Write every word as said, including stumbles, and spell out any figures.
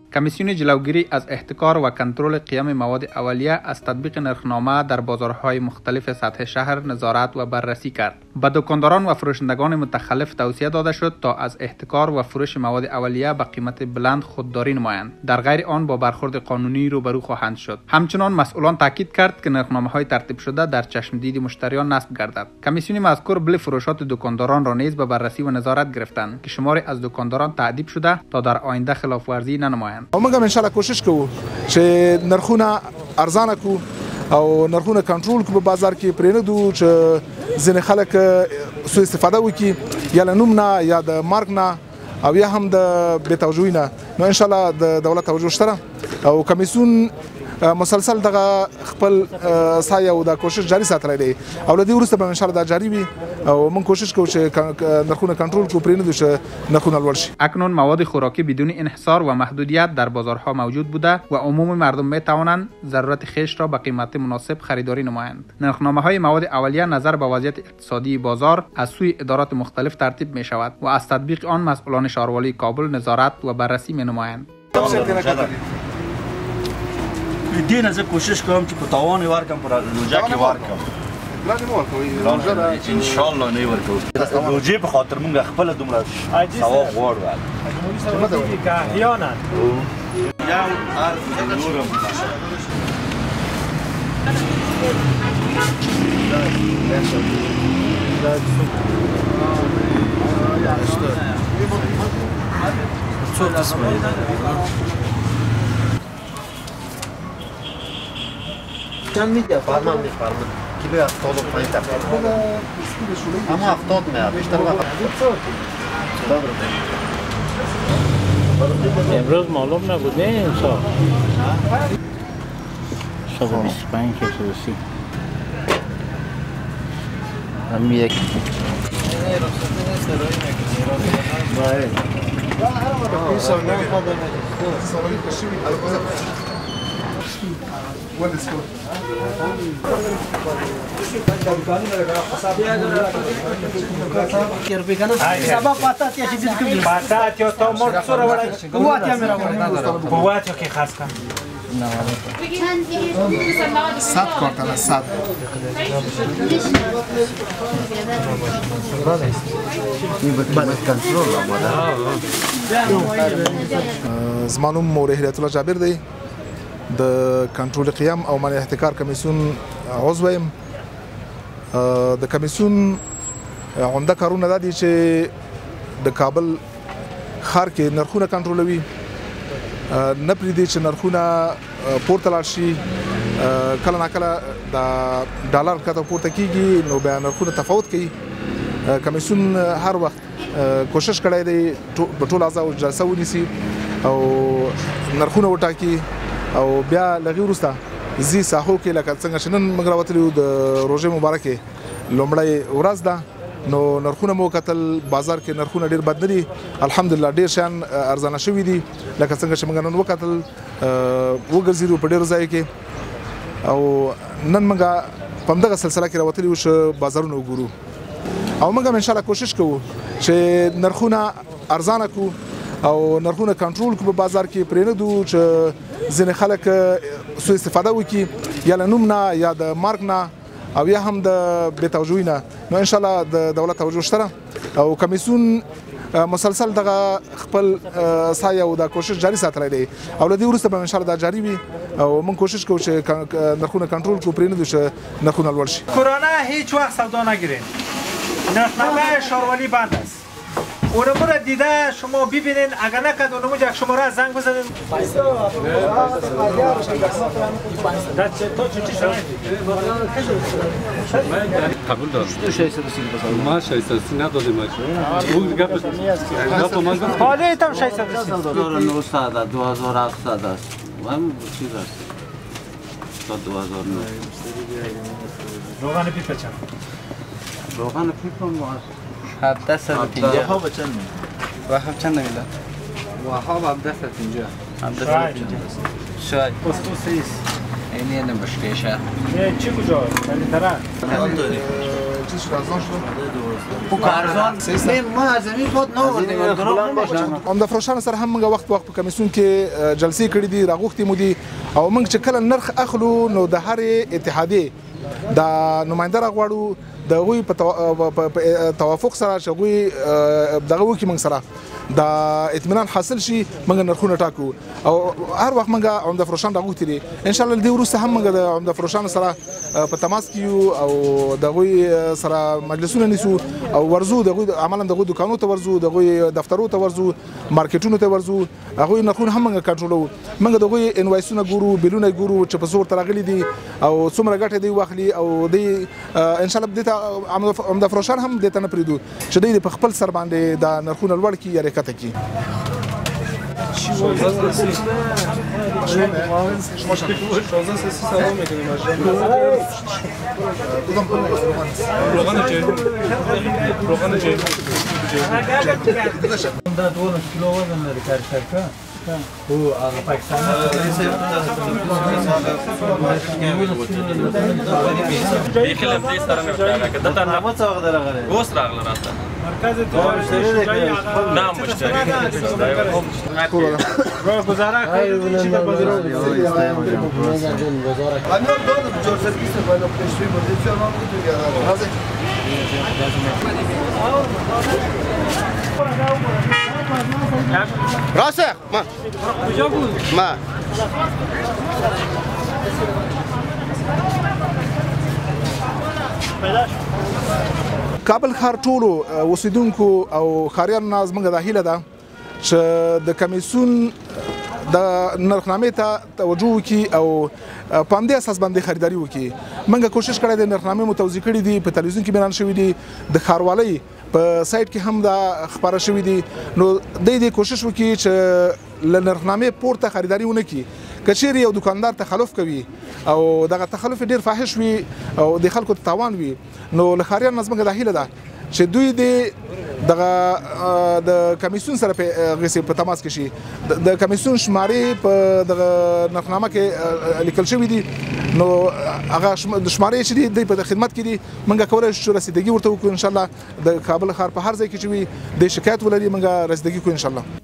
کمیسیون جلوگیری از احتکار و کنترل قیام مواد اولیه از تطبیق نرخنامه در بازارهای مختلف سطح شهر نظارت و بررسی کرد. به دکانداران و فروشندگان متخلف توصیه داده شد تا از احتکار و فروش مواد اولیه به قیمت بلند خودداری نمایند. در غیر آن با برخورد قانونی روبرو خواهند شد. همچنان مسئولان تاکید کرد که نرخنامه‌های ترتیب شده در چشمدید مشتریان نصب گردد. کمیسیون مذکور بل فروشات دکانداران را نیز به بررسی و نظارت گرفتند که شماری از دکانداران تعدیب شده تا در آینده خلاف ورزی ننمایند. موږ ان شاء الله کوشش کوو چې نرخونه ارزانه کو او نرخونه کنټرول کو په بازار کې پرېنږدو چې ځینې خلک سوء استفاده وکړي یا له نوم نه یا د مارک نه او یا هم د بې توجهۍ نه. نو ان شاء الله د دولت توجه شته او کمیسیون مسلسل دغه خپل سایه او د کوشش جاری ساتلی دی او له دې وروسته به ان شاء الله دا جاری وي او موږ کوشش کوو چې نرخونه کنټرول کړو پرېنږدو چې نرخونه لوړ شي. اکنون مواد خوراکی بدون انحصار و محدودیت در بازارها موجود بوده و عموم مردم می توانند ضرورت خویش را به قیمت مناسب خریداری نمایند. نرخنامه های مواد اولیه نظر به وضعیت اقتصادی بازار از سوی ادارات مختلف ترتیب می شود و از تطبیق آن مسئولان شهروالی کابل نظارت و بررسی می نمایند. دین از کوشش کوم چې په تاوان ورکم پر روجا کې ورکم لا نه ورکوي ان شاء الله نه ورکو روجي په خاطر مونږ خپل دومره ثواب غواړو که احیانا یا هر نورم څو قسمه چند میده فرمان میفرمان کیلو هفتاد و پنج تقریبا اما هفتاد نه بیشتر وقت امروز معلوم نبود نه امسال صد و بیست و پنج که سوسی هم یک باتات یا تو مرد سر ولی قوات یا میرا ولی قوات یا که خاص کن صد کارتن صد زما نوم مولوي هدایت الله جابر دی د کنټرول قیام او منع احتکار کمیسیون عضو یم. د کمیسیون عمده کارونه دا دي چې د کابل ښار کې نرخونه کنټرولوي، نه پرېږدي چې نرخونه پورته لاړ شي. کله ناکله د ډالر کته پورته کیږي نو بیا نرخونه تفاوت کوي. کمیسیون هر وخت کوشش کړی دی په ټول اعضاو جلسه ونیسي او نرخونه وټاکي او بیا لغې وروسته ځي ساحو کې لکه څنګه چې نن موږ راوتلي یو د روژې مبارکې لومړی ورځ ده نو نرخونه مو کتل بازار کې نرخونه ډېر بد نه دي. الحمدلله ډېر شیان ارزانه شوي دي لکه څنګه چې موږ نن وکتل وګرځېدو په ډېرو ځایو کې او نن موږ په همدغه سلسله کې راوتلي یو چې بازارونه وګورو او موږ هم انشاءالله کوشش کوو چې نرخونه ارزانه کړو او نرخونه کنټرول کړو په بازار کې پرېنږدو چې ځینې خلک سوء استفاده وکړي یا له نوم نه یا د مارک نه او یا هم د بې توجهۍ نه. نو انشاءالله د دولت توجه شته او کمیسیون مسلسل دغه خپل سایه او د کوشش جاری ساتلی دی او له دې وروسته به انشاءالله دا جاری وي او موږ کوشش کوو چې نرخونه کنټرول کړو پرېنږدو چې نرخونه لوړ شي. کرونا هیچ وقت سودا نگیرین، نرخنامه شهروانی بند است. اونمو را دیده شما ببینین، اگر نکرد اونمو یک شماره از زنگ بزنین. قبول دارم. ما شصت و سی ندادیم اون گپ حالا ایتم شصت و سی دو هزار و نهصد دو هزار و هفتصد است و هم چیز است تا دو هزار و نه. روغن پیپ چند؟ روغن پیپ هم هفده صد و پنجاه. وهاب چند؟ وهاب چند میدن؟ وهاب هفده صد و پنجاه. هفده صد و پنجاه. شاید. پستو سیز. اینی نمشکه شهر. چی کجا؟ یعنی طرف؟ کدام داری؟ چیزش ارزان شده ارزان ما از زمین خود نه وردیم دروغ نمیگم عمده فروشان سره هم موږ وخت وخت په کمیسیون کې جلسې کړې دي راغوښتې مو دي او موږ چې کله نرخ اخلو نو د هرې اتحادیې د نماینده راغواړو د هغوی په توافق سره چې هغوی دغه وکړي موږ سره د اطمینان حاصل شي موږ نرخونه ټاکو او هر وخت موږ عمده فروشان راغوښتي دي ان شاء الله له دې وروسته هم موږ د عمده فروشانو سره په تماس کې یو او د هغوی سره مجلسونه نیسو او ورځو د هغوی عملا د هغوی دوکانو ته ورځو د هغوی دفترو ته ورځو مارکیټونو ته ورځو هغوی نرخونه هم موږ کنټرولوو موږ د هغوی انوایسونه ګورو بیلونه ګورو چې په څو ورته راغلي دي او څومره ګټه دی واخلي او دی ان شاء الله دې ته عمده فروشان هم دې ته نه پرېږدو چې دوی په خپل سر باندې د نرخونه لوړ کړي یا ریکته کړي هو هغه پاکستان دې خلاف دې سره نه وکړه کله ته نه څه وخت راغلی اوس راغله راته مرکز ته نه مشتری گزاره کوي چې د بازار انا دور جور سرویس بالا پښوی مده چې ما مو ته راځي راسخ ما کجا بود ما کابل ښار ټولو اوسیدونکو او ښاریانو نه زموږ د هیله ده چې د کمیسیون د نرخنامې ته توجه وکړي او په همدې اساس باندې خریداري وکړي موږ کوشش کړی د نرخنامې مو توضیح کړي دي په تلویزیون کې بیان شوي دي د ښاروالۍ په سایټ کې هم دا خبره شوې دي نو دوی دې کوشش وکړي چې له نرخنامې پورته خریداري ونه کړي که چیرې یو دکاندار تخلف کوي او دغه تخلف ډېر فاحش وي او د خلکو ته تاوان وي نو له ښاریانو نه زموږ دا هیله ده چې دوی د دغه د کمیسیون سره په غسی په تماس کې شي د کمیسیون شمارې په دغه نرخنامه کې لیکل شوی دي نو هغه د شمارې چې دی په خدمت کې دي موږ کولای شو رسیدګي ورته وکړو ان شاء الله د کابل ښار په هر ځای کې چې وي د شکایت ولري موږ رسیدګي کوو ان شاء الله